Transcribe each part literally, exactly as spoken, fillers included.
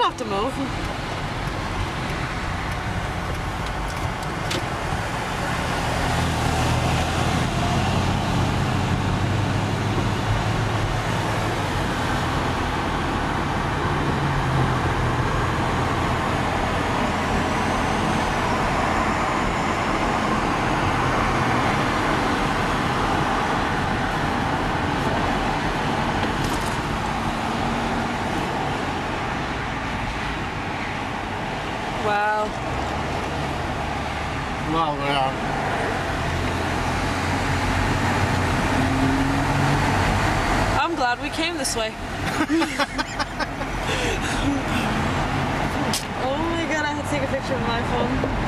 don't have to move. Wow. Wow, yeah. I'm glad we came this way. Oh my god, I had to take a picture with my phone.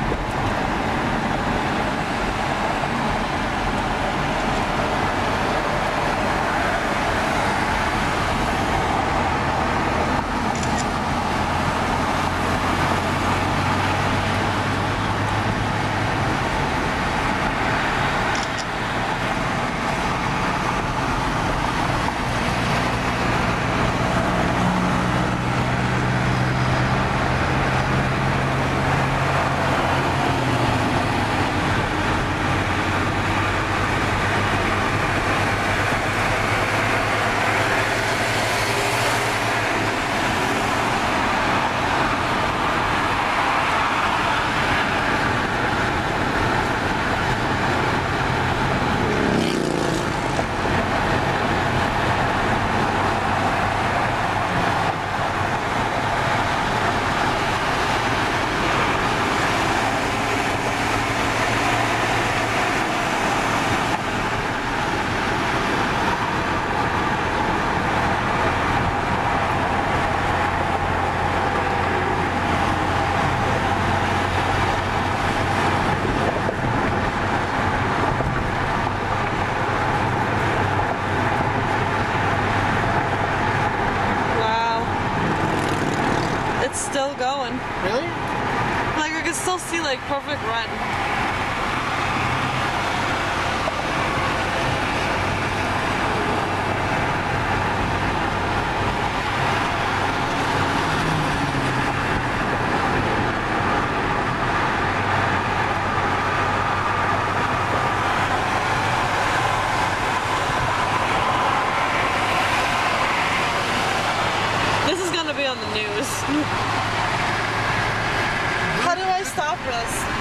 Still going. Really? Like I can still see like perfect run. This is gonna be on the news. How do I stop this?